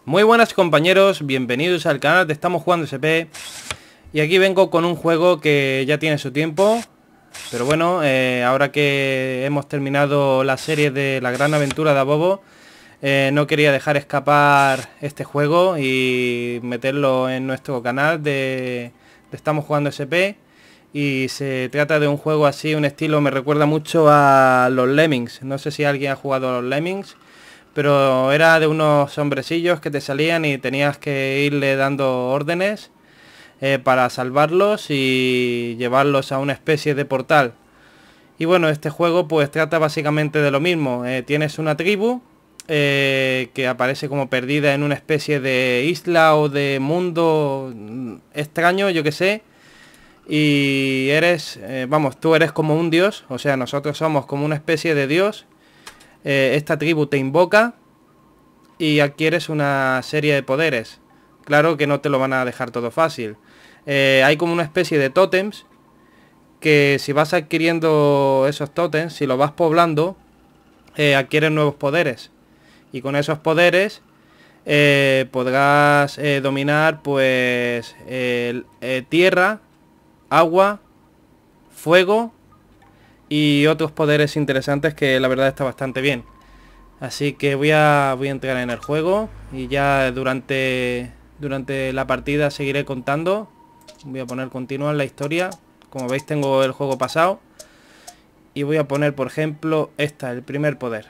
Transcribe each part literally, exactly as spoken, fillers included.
Muy buenas compañeros, bienvenidos al canal de Estamos Jugando S P. Y aquí vengo con un juego que ya tiene su tiempo. Pero bueno, eh, ahora que hemos terminado la serie de La Gran Aventura de Abobo, eh, no quería dejar escapar este juego y meterlo en nuestro canal de, de Estamos Jugando S P. Y se trata de un juego así, un estilo, me recuerda mucho a los Lemmings. No sé si alguien ha jugado a los Lemmings, pero era de unos hombrecillos que te salían y tenías que irle dando órdenes eh, para salvarlos y llevarlos a una especie de portal. Y bueno, este juego pues trata básicamente de lo mismo. Eh, tienes una tribu eh, que aparece como perdida en una especie de isla o de mundo extraño, yo que sé. Y eres, eh, vamos, tú eres como un dios, o sea, nosotros somos como una especie de dios. Eh, esta tribu te invoca y adquieres una serie de poderes. Claro que no te lo van a dejar todo fácil. Eh, hay como una especie de tótems que si vas adquiriendo esos tótems, si los vas poblando, eh, adquieres nuevos poderes. Y con esos poderes eh, podrás eh, dominar pues eh, eh, tierra, agua, fuego y otros poderes interesantes que la verdad está bastante bien. Así que voy a voy a entrar en el juego y ya durante durante la partida seguiré contando. Voy a poner continuar la historia. Como veis tengo el juego pasado y voy a poner por ejemplo esta, el primer poder.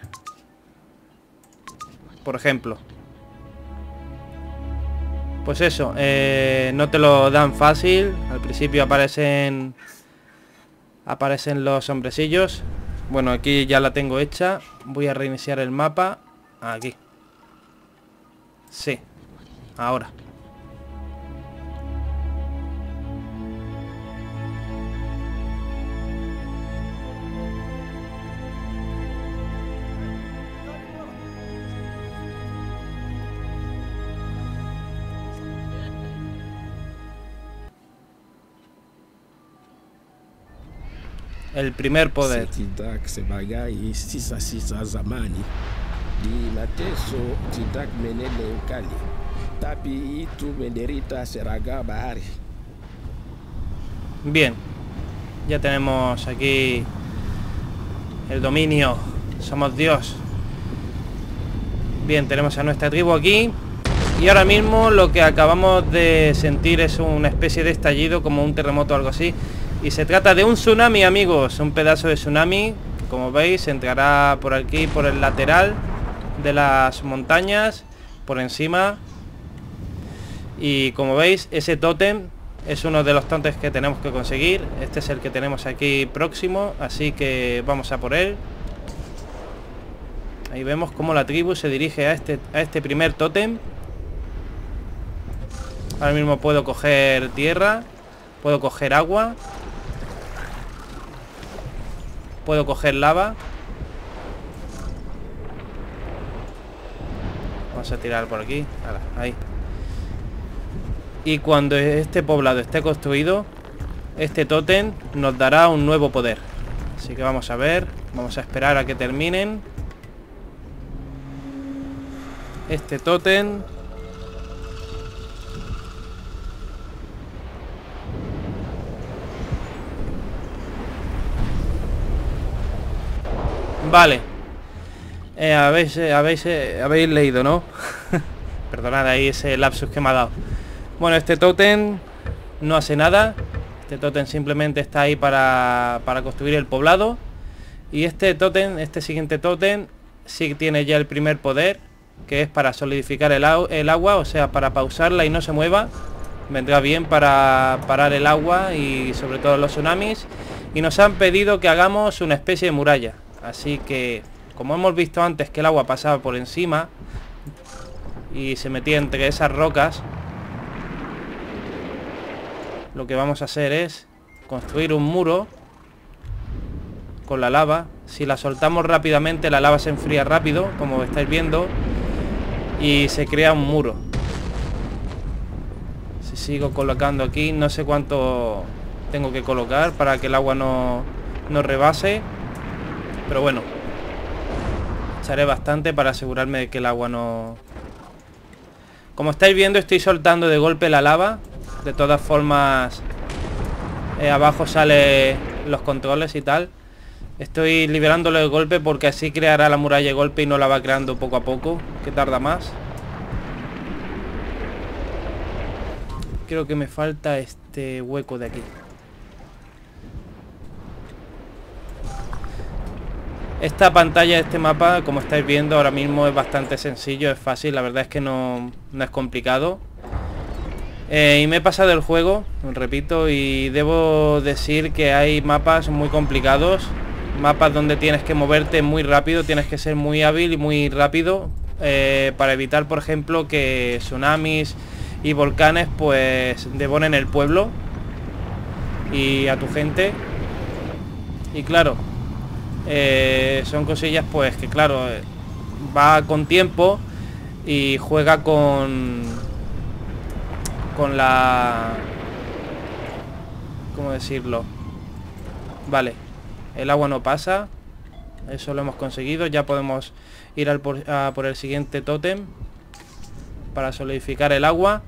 Por ejemplo. Pues eso, eh, no te lo dan fácil. Al principio aparecen Aparecen los hombrecillos. Bueno, aquí ya la tengo hecha. Voy a reiniciar el mapa. Aquí. Sí. Ahora. El primer poder. Tidak sebagai sisa-sisa zamani di mateso tidak menele kali, tapi itu menderita seraga bahari. Bien, ya tenemos aquí el dominio. Somos Dios. Bien, tenemos a nuestra tribu aquí. Y ahora mismo lo que acabamos de sentir es una especie de estallido, como un terremoto o algo así. Y se trata de un tsunami, amigos. Un pedazo de tsunami que, como veis, entrará por aquí, por el lateral de las montañas, por encima. Y como veis, ese tótem es uno de los tótems que tenemos que conseguir. Este es el que tenemos aquí próximo, así que vamos a por él. Ahí vemos cómo la tribu se dirige a este, a este primer tótem. Ahora mismo puedo coger tierra, puedo coger agua, puedo coger lava. Vamos a tirar por aquí. Ahí. Y cuando este poblado esté construido, este tótem nos dará un nuevo poder. Así que vamos a ver. Vamos a esperar a que terminen este tótem. Vale. Eh, habéis, eh, habéis, eh, habéis leído, ¿no? Perdonad ahí ese lapsus que me ha dado. Bueno, este tótem no hace nada. Este tótem simplemente está ahí para, para construir el poblado. Y este tótem, este siguiente tótem, sí tiene ya el primer poder, que es para solidificar el, el agua, o sea, para pausarla y no se mueva. Vendrá bien para parar el agua y sobre todo los tsunamis. Y nos han pedido que hagamos una especie de muralla. Así que, como hemos visto antes que el agua pasaba por encima y se metía entre esas rocas, lo que vamos a hacer es construir un muro con la lava. Si la soltamos rápidamente, la lava se enfría rápido, como estáis viendo, y se crea un muro. Si sigo colocando aquí, no sé cuánto tengo que colocar para que el agua no, no rebase. Pero bueno, echaré bastante para asegurarme de que el agua no, Como estáis viendo, estoy soltando de golpe la lava. De todas formas, eh, abajo sale los controles y tal. Estoy liberándolo de golpe porque así creará la muralla de golpe y no la va creando poco a poco, que tarda más. Creo que me falta este hueco de aquí. Esta pantalla de este mapa, como estáis viendo ahora mismo, es bastante sencillo, es fácil, la verdad es que no, no es complicado. Eh, y me he pasado el juego, repito, y debo decir que hay mapas muy complicados. Mapas donde tienes que moverte muy rápido, tienes que ser muy hábil y muy rápido eh, para evitar, por ejemplo, que tsunamis y volcanes pues devoren el pueblo y a tu gente. Y claro, eh, son cosillas pues que claro, va con tiempo y juega con con la, ¿cómo decirlo? Vale, el agua no pasa, eso lo hemos conseguido. Ya podemos ir al por, a por el siguiente tótem para solidificar el agua.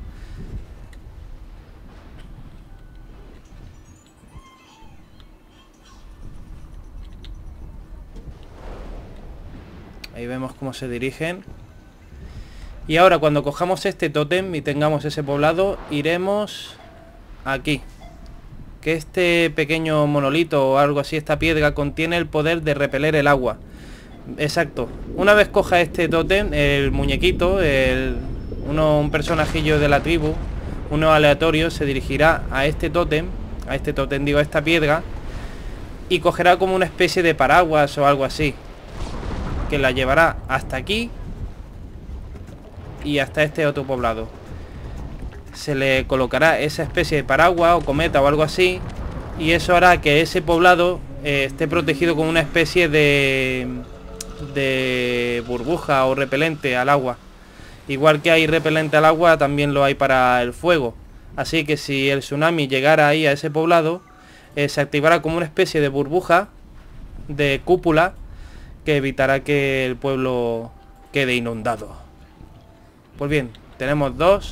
Ahí vemos cómo se dirigen. Y ahora cuando cojamos este tótem y tengamos ese poblado, iremos aquí. Que este pequeño monolito o algo así, esta piedra, contiene el poder de repeler el agua. Exacto. Una vez coja este tótem, el muñequito, el, uno, un personajillo de la tribu, uno aleatorio, se dirigirá a este tótem, a este tótem digo, a esta piedra, y cogerá como una especie de paraguas o algo así, que la llevará hasta aquí y hasta este otro poblado. Se le colocará esa especie de paraguas o cometa o algo así, y eso hará que ese poblado eh, esté protegido con una especie de, de burbuja o repelente al agua. Igual que hay repelente al agua, también lo hay para el fuego. Así que si el tsunami llegara ahí a ese poblado, eh, se activará como una especie de burbuja, de cúpula, que evitará que el pueblo quede inundado. Pues bien, tenemos dos.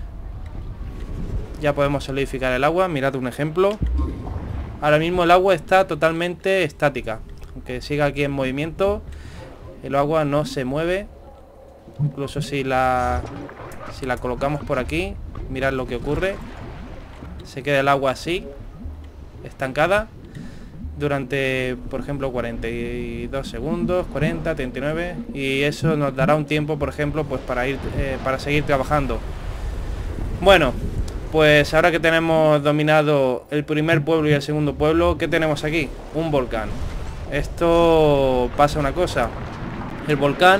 Ya podemos solidificar el agua. Mirad un ejemplo. Ahora mismo el agua está totalmente estática. Aunque siga aquí en movimiento, el agua no se mueve. Incluso si la, si la colocamos por aquí, mirad lo que ocurre. Se queda el agua así, estancada, durante, por ejemplo, cuarenta y dos segundos, cuarenta, treinta y nueve, y eso nos dará un tiempo, por ejemplo, pues para ir eh, para seguir trabajando. Bueno, pues ahora que tenemos dominado el primer pueblo y el segundo pueblo, ¿qué tenemos aquí? Un volcán. Esto pasa una cosa. El volcán,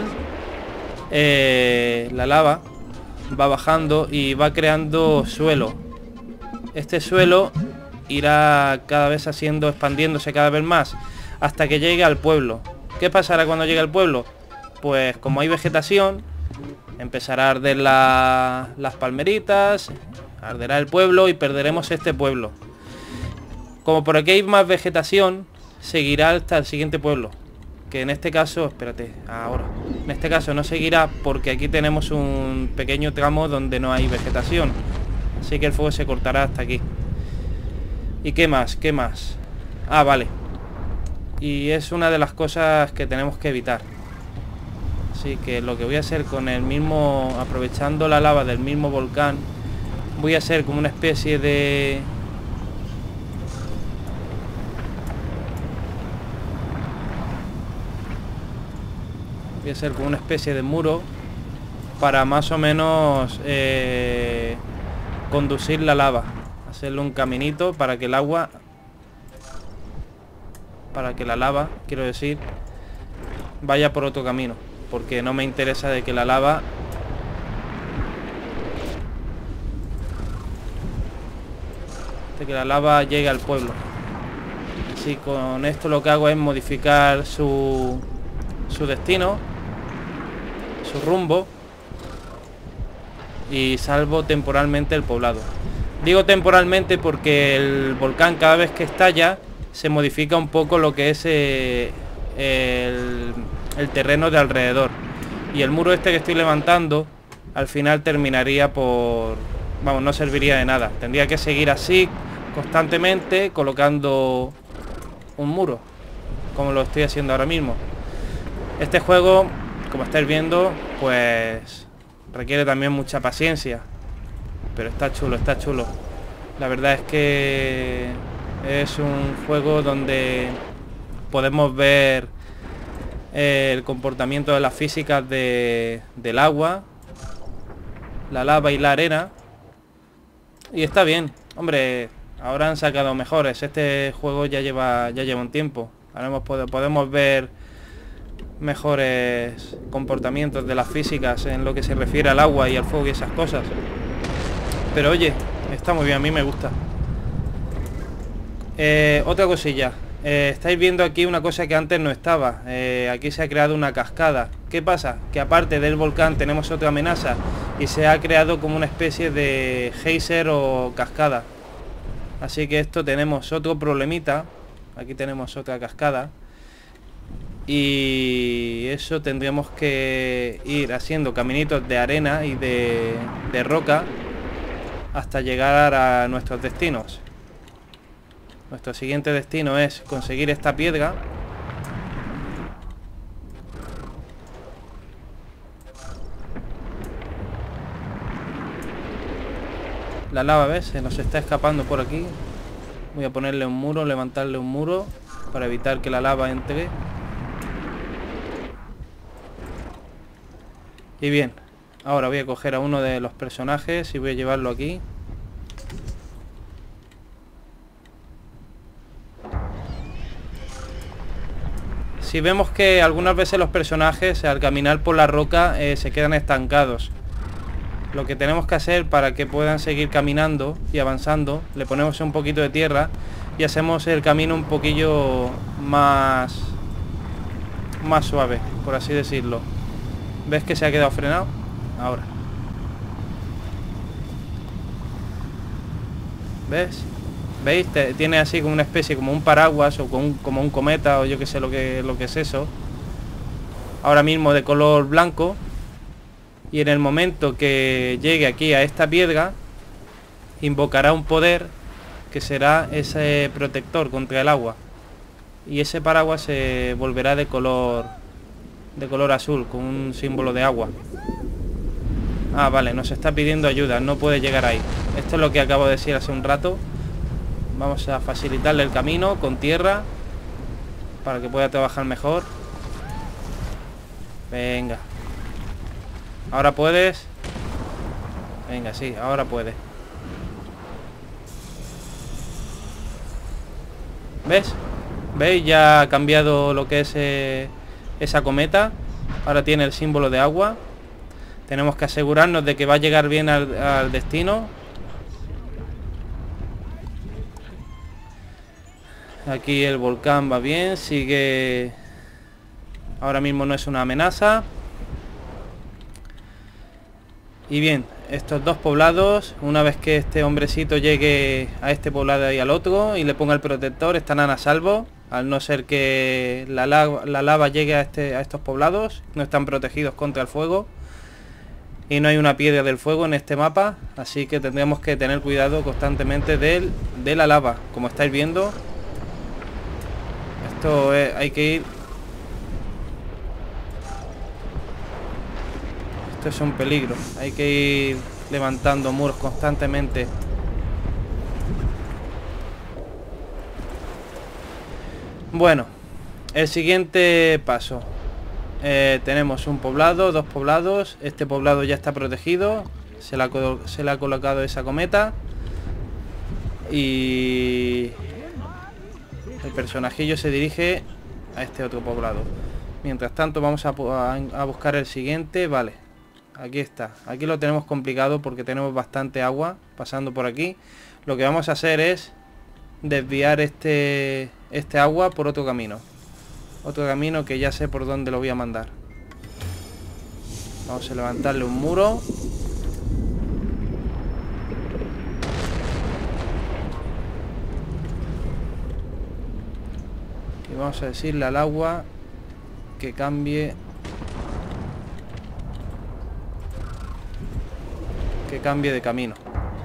eh, la lava va bajando y va creando suelo. Este suelo irá cada vez haciendo, expandiéndose cada vez más hasta que llegue al pueblo. ¿Qué pasará cuando llegue al pueblo? Pues como hay vegetación, empezará a arder la, las palmeritas, arderá el pueblo y perderemos este pueblo. Como por aquí hay más vegetación, seguirá hasta el siguiente pueblo, que en este caso, espérate, ahora, en este caso no seguirá porque aquí tenemos un pequeño tramo donde no hay vegetación, así que el fuego se cortará hasta aquí. ¿Y qué más? ¿Qué más? Ah, vale. Y es una de las cosas que tenemos que evitar. Así que lo que voy a hacer con el mismo, aprovechando la lava del mismo volcán, voy a hacer como una especie de... Voy a hacer como una especie de muro para más o menos eh, conducir la lava. Hacerle un caminito para que el agua, para que la lava, quiero decir, vaya por otro camino, porque no me interesa de que la lava de que la lava llegue al pueblo. Así con esto lo que hago es modificar su su destino, su rumbo, y salvo temporalmente el poblado. Digo temporalmente porque el volcán, cada vez que estalla, se modifica un poco lo que es eh, el, el terreno de alrededor. Y el muro este que estoy levantando al final terminaría por... Vamos, no serviría de nada. Tendría que seguir así constantemente colocando un muro, como lo estoy haciendo ahora mismo. Este juego, como estáis viendo, pues requiere también mucha paciencia, pero está chulo, está chulo. La verdad es que es un juego donde podemos ver el comportamiento de las físicas de, del agua, la lava y la arena, y está bien. Hombre, ahora han sacado mejores. Este juego ya lleva ya lleva un tiempo. Ahora hemos, podemos ver mejores comportamientos de las físicas en lo que se refiere al agua y al fuego y esas cosas. Pero oye, está muy bien, a mí me gusta. Eh, otra cosilla. Eh, estáis viendo aquí una cosa que antes no estaba. Eh, aquí se ha creado una cascada. ¿Qué pasa? Que aparte del volcán tenemos otra amenaza y se ha creado como una especie de geyser o cascada. Así que esto tenemos otro problemita. Aquí tenemos otra cascada. Y eso tendríamos que ir haciendo caminitos de arena y de, de roca hasta llegar a nuestros destinos. Nuestro siguiente destino es conseguir esta piedra. La lava, ¿ves? Se nos está escapando por aquí. Voy a ponerle un muro, levantarle un muro para evitar que la lava entre. Y bien, ahora voy a coger a uno de los personajes y voy a llevarlo aquí. Si vemos que algunas veces los personajes al caminar por la roca eh, se quedan estancados. Lo que tenemos que hacer para que puedan seguir caminando y avanzando, le ponemos un poquito de tierra y hacemos el camino un poquillo más, más suave, por así decirlo. ¿Ves que se ha quedado frenado? Ahora. ¿Ves? ¿Veis? Te, tiene así como una especie, como un paraguas o como un, como un cometa o yo que sé lo que, lo que es eso. Ahora mismo de color blanco. Y en el momento que llegue aquí a esta piedra, invocará un poder que será ese protector contra el agua. Y ese paraguas se volverá de color de color azul, con un símbolo de agua. Ah, vale, nos está pidiendo ayuda, no puede llegar ahí. Esto es lo que acabo de decir hace un rato. Vamos a facilitarle el camino con tierra para que pueda trabajar mejor. Venga. Ahora puedes. Venga, sí, ahora puede. ¿Ves? ¿Veis? Ya ha cambiado lo que es eh, esa cometa. Ahora tiene el símbolo de agua. Tenemos que asegurarnos de que va a llegar bien al, al destino. Aquí el volcán va bien, sigue. Ahora mismo no es una amenaza. Y bien, estos dos poblados, una vez que este hombrecito llegue a este poblado y al otro y le ponga el protector, estarán a salvo. Al no ser que la lava, la lava llegue a, este, a estos poblados, no están protegidos contra el fuego. Y no hay una piedra del fuego en este mapa, así que tendremos que tener cuidado constantemente del, de la lava. Como estáis viendo, esto es, hay que ir... Esto es un peligro, hay que ir levantando muros constantemente. Bueno, el siguiente paso. Eh, tenemos un poblado, dos poblados. Este poblado ya está protegido. Se le ha, se le ha colocado esa cometa. Y el personajillo se dirige a este otro poblado. Mientras tanto vamos a, a, a buscar el siguiente. Vale, aquí está. Aquí lo tenemos complicado porque tenemos bastante agua pasando por aquí. Lo que vamos a hacer es desviar este, este agua por otro camino. Otro camino que ya sé por dónde lo voy a mandar. Vamos a levantarle un muro. Y vamos a decirle al agua que cambie. cambie de camino.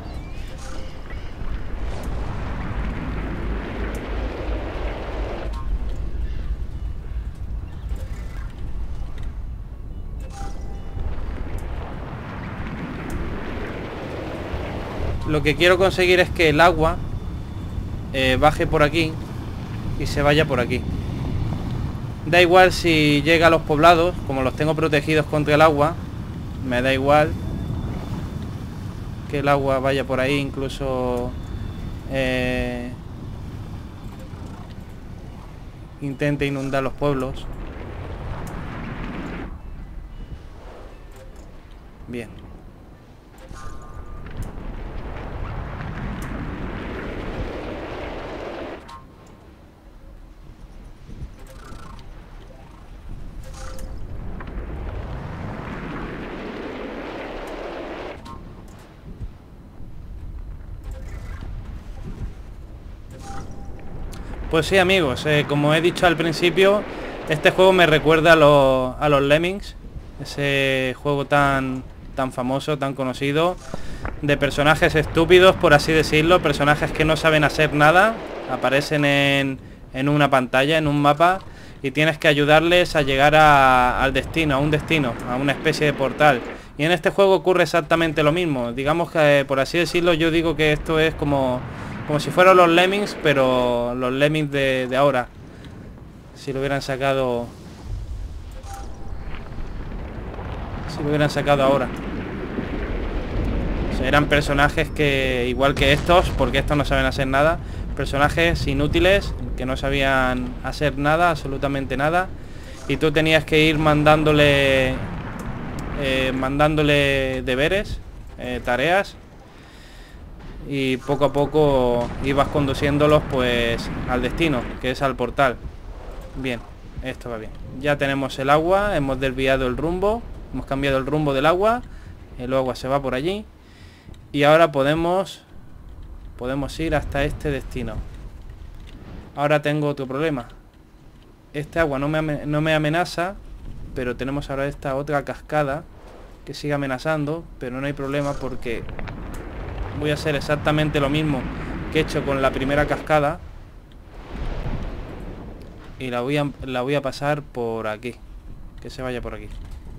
Lo que quiero conseguir es que el agua eh, baje por aquí y se vaya por aquí. Da igual si llega a los poblados, como los tengo protegidos contra el agua, me da igual que el agua vaya por ahí, incluso eh, intente inundar los pueblos. Bien. Pues sí, amigos, eh, como he dicho al principio, este juego me recuerda a los, a los Lemmings, ese juego tan, tan famoso, tan conocido, de personajes estúpidos, por así decirlo, personajes que no saben hacer nada, aparecen en, en una pantalla, en un mapa, y tienes que ayudarles a llegar a, al destino, a un destino, a una especie de portal. Y en este juego ocurre exactamente lo mismo. Digamos que, por así decirlo, yo digo que esto es como... como si fueran los Lemmings, pero los Lemmings de, de ahora. Si lo hubieran sacado... Si lo hubieran sacado ahora. O sea, eran personajes que, igual que estos, porque estos no saben hacer nada, personajes inútiles, que no sabían hacer nada, absolutamente nada. Y tú tenías que ir mandándole... Eh, mandándole deberes, eh, tareas. Y poco a poco ibas conduciéndolos pues al destino, que es al portal. Bien, esto va bien. Ya tenemos el agua, hemos desviado el rumbo, hemos cambiado el rumbo del agua, el agua se va por allí y ahora podemos podemos ir hasta este destino. Ahora tengo otro problema. Este agua no me, no me amenaza, pero tenemos ahora esta otra cascada que sigue amenazando, pero no hay problema porque voy a hacer exactamente lo mismo que he hecho con la primera cascada y la voy a, la voy a pasar por aquí, que se vaya por aquí.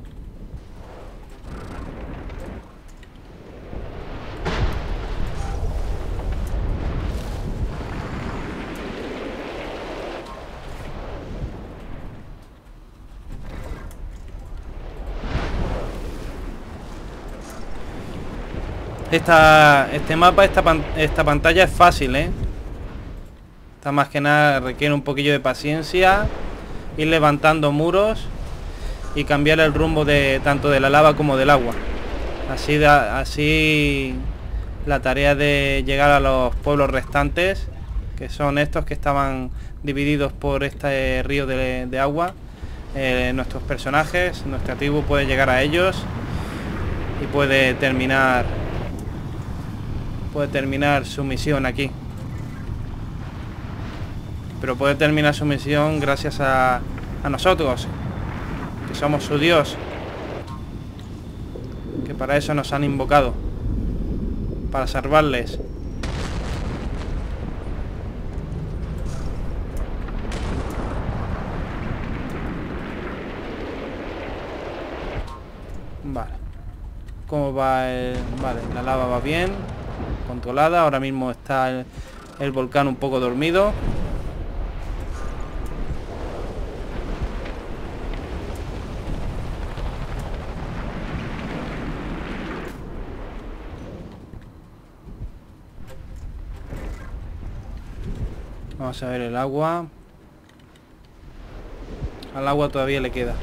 Esta, este mapa, esta, pan, esta pantalla es fácil, ¿eh? Esta más que nada requiere un poquillo de paciencia, ir levantando muros y cambiar el rumbo de tanto de la lava como del agua. Así, da, así la tarea de llegar a los pueblos restantes, que son estos que estaban divididos por este río de, de agua, eh, nuestros personajes, nuestra tribu puede llegar a ellos y puede terminar... puede terminar su misión aquí, pero puede terminar su misión gracias a, a nosotros, que somos su Dios, que para eso nos han invocado, para salvarles. Vale, ¿cómo va el...? Vale, la lava va bien, controlada. Ahora mismo está el, el volcán un poco dormido. Vamos a ver el agua. Al agua todavía le queda.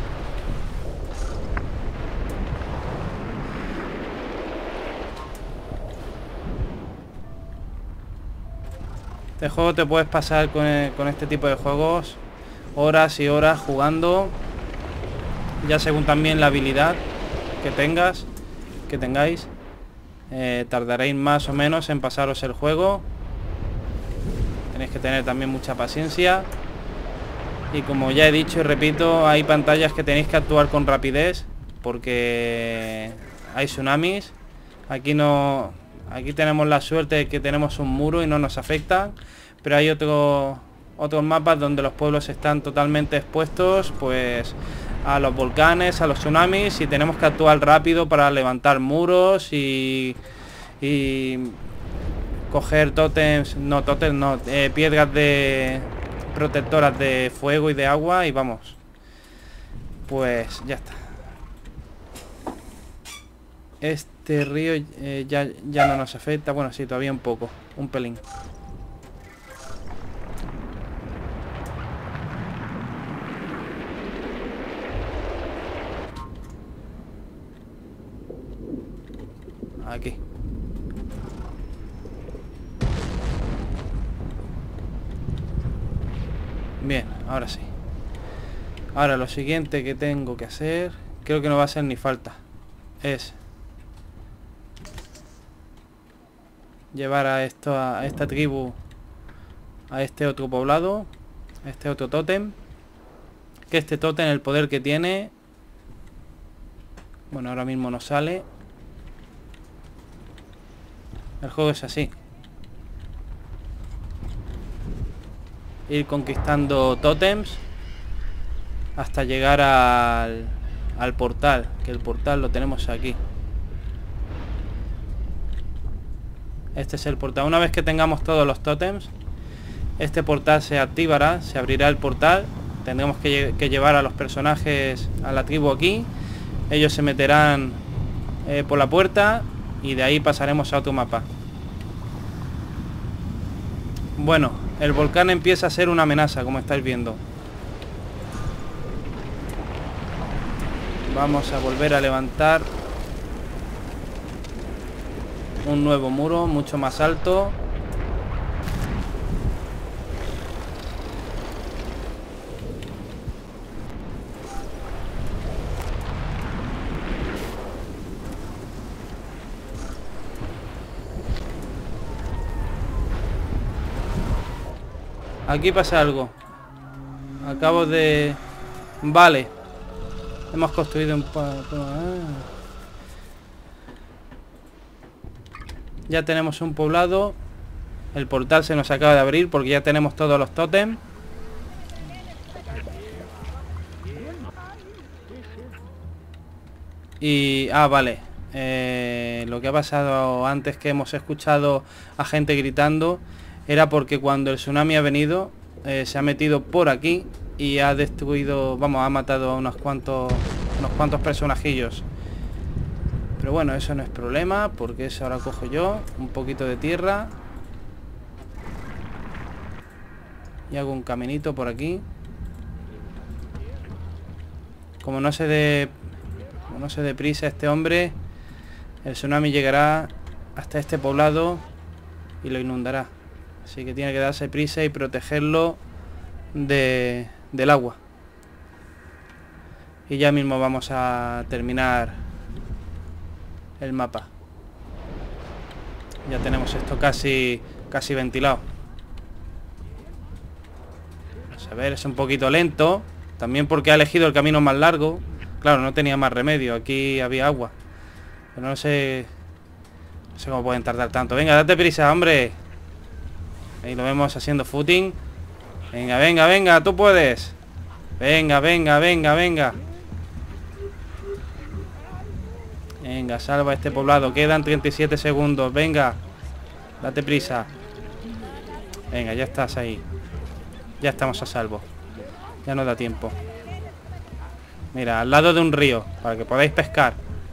Este juego te puedes pasar con, el, con este tipo de juegos horas y horas jugando, ya según también la habilidad que tengas, que tengáis. Eh, tardaréis más o menos en pasaros el juego. Tenéis que tener también mucha paciencia. Y como ya he dicho y repito, hay pantallas que tenéis que actuar con rapidez porque hay tsunamis, Aquí no... Aquí tenemos la suerte de que tenemos un muro y no nos afecta. Pero hay otro, otros mapas donde los pueblos están totalmente expuestos, pues, a los volcanes, a los tsunamis, y tenemos que actuar rápido para levantar muros y... y coger tótems, no tótems, no, eh, piedras de protectoras de fuego y de agua, y vamos. Pues ya está. Este río eh, ya, ya no nos afecta. Bueno, sí, todavía un poco, un pelín. Aquí. Bien, ahora sí. Ahora lo siguiente que tengo que hacer, creo que no va a ser ni falta, es llevar a esto, a esta tribu, a este otro poblado, a este otro tótem. Que este tótem, el poder que tiene, bueno, ahora mismo no sale. El juego es así. Ir conquistando tótems hasta llegar al, al portal, que el portal lo tenemos aquí. Este es el portal. Una vez que tengamos todos los tótems, este portal se activará, se abrirá el portal. Tendremos que, que llevar a los personajes a la tribu aquí. Ellos se meterán eh, por la puerta y de ahí pasaremos a otro mapa. Bueno, el volcán empieza a ser una amenaza, como estáis viendo. Vamos a volver a levantar un nuevo muro, mucho más alto. Aquí pasa algo. Acabo de... Vale. Hemos construido un... Ya tenemos un poblado. El portal se nos acaba de abrir porque ya tenemos todos los tótems. Y... Ah, vale. Eh, lo que ha pasado antes, que hemos escuchado a gente gritando, era porque cuando el tsunami ha venido, eh, se ha metido por aquí y ha destruido, vamos, ha matado a unos cuantos, unos cuantos personajillos. Pero bueno, eso no es problema, porque eso ahora cojo yo, un poquito de tierra. Y hago un caminito por aquí. Como no se dé, como no se dé prisa este hombre, el tsunami llegará hasta este poblado y lo inundará. Así que tiene que darse prisa y protegerlo de, del agua. Y ya mismo vamos a terminar el mapa. Ya tenemos esto casi, casi ventilado. Vamos a ver, es un poquito lento. También porque ha elegido el camino más largo. Claro, no tenía más remedio. Aquí había agua. Pero no sé... No sé cómo pueden tardar tanto. Venga, date prisa, hombre. Ahí lo vemos haciendo footing. Venga, venga, venga, tú puedes. Venga, venga, venga, venga. Venga, salva este poblado. Quedan treinta y siete segundos. Venga, date prisa. Venga, ya estás ahí. Ya estamos a salvo. Ya nos da tiempo. Mira, al lado de un río, para que podáis pescar.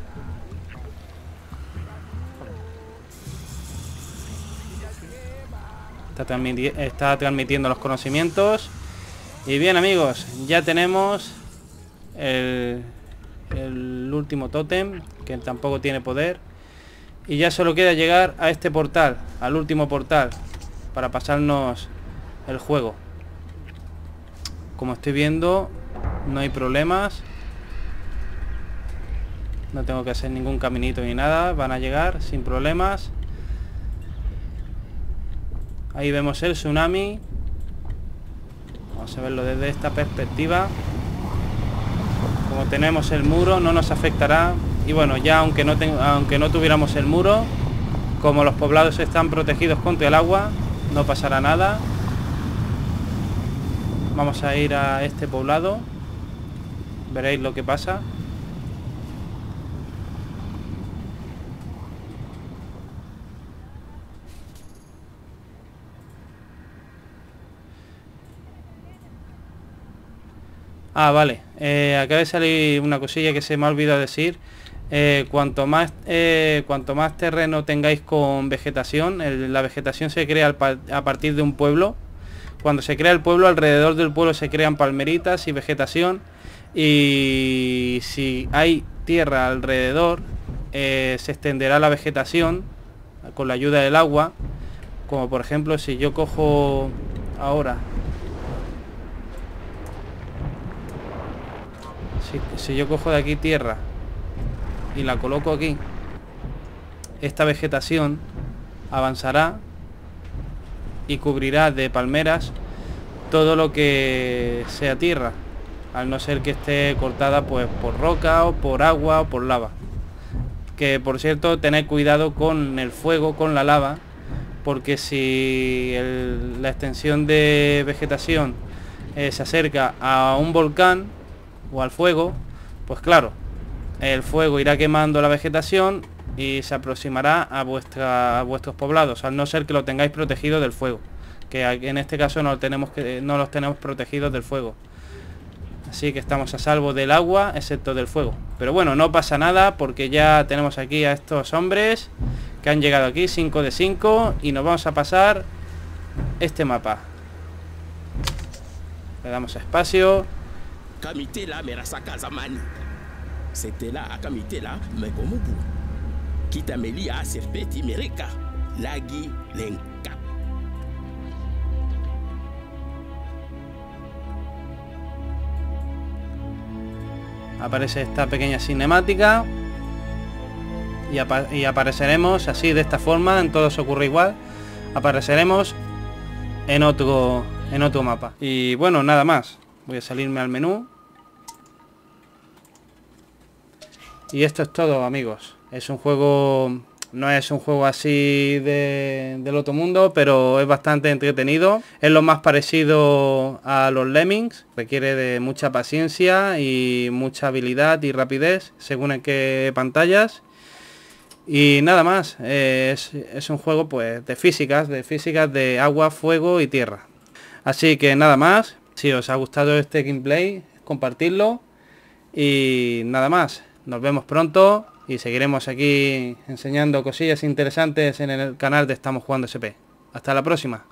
Está, transmiti está transmitiendo los conocimientos. Y bien, amigos, ya tenemos el, el último tótem, que tampoco tiene poder. Y ya solo queda llegar a este portal, al último portal, para pasarnos el juego. Como estoy viendo, no hay problemas. No tengo que hacer ningún caminito ni nada. Van a llegar sin problemas. Ahí vemos el tsunami. Vamos a verlo desde esta perspectiva. Como tenemos el muro, no nos afectará Y bueno, ya aunque no, ten, aunque no tuviéramos el muro, como los poblados están protegidos contra el agua, no pasará nada. Vamos a ir a este poblado. Veréis lo que pasa. Ah, vale. Eh, acaba de salir una cosilla que se me ha olvidado decir. Eh, cuanto más eh, cuanto más terreno tengáis con vegetación, el, la vegetación se crea al pa a partir de un pueblo. Cuando se crea el pueblo, alrededor del pueblo se crean palmeritas y vegetación. Y si hay tierra alrededor, eh, se extenderá la vegetación con la ayuda del agua. Como por ejemplo, si yo cojo ahora... Si, si yo cojo de aquí tierra y la coloco aquí, esta vegetación avanzará y cubrirá de palmeras todo lo que sea tierra, al no ser que esté cortada pues por roca o por agua o por lava. Que por cierto, tened cuidado con el fuego, con la lava, porque si el, la extensión de vegetación eh, se acerca a un volcán o al fuego, pues claro, el fuego irá quemando la vegetación y se aproximará a, vuestra, a vuestros poblados, al no ser que lo tengáis protegido del fuego, que en este caso no, tenemos que, no los tenemos protegidos del fuego. Así que estamos a salvo del agua, excepto del fuego. Pero bueno, no pasa nada porque ya tenemos aquí a estos hombres que han llegado aquí, cinco de cinco, y nos vamos a pasar este mapa. Le damos a espacio. Kamitela merasaka zamani. Setela akamitela mekomubu. Kitamelia serpeti mereka. Lagi lenka. Aparece esta pequeña cinemática. Y, apa y apareceremos así, de esta forma, en todo se ocurre igual. Apareceremos en otro, en otro mapa. Y bueno, nada más. Voy a salirme al menú. Y esto es todo, amigos. Es un juego... No es un juego así de, del otro mundo, pero es bastante entretenido. Es lo más parecido a los Lemmings. Requiere de mucha paciencia y mucha habilidad y rapidez, según en qué pantallas. Y nada más. Eh, es, es un juego pues de físicas, de físicas de agua, fuego y tierra. Así que nada más. Si os ha gustado este gameplay, compartidlo. Y nada más. Nos vemos pronto y seguiremos aquí enseñando cosillas interesantes en el canal de Estamos Jugando S P. Hasta la próxima.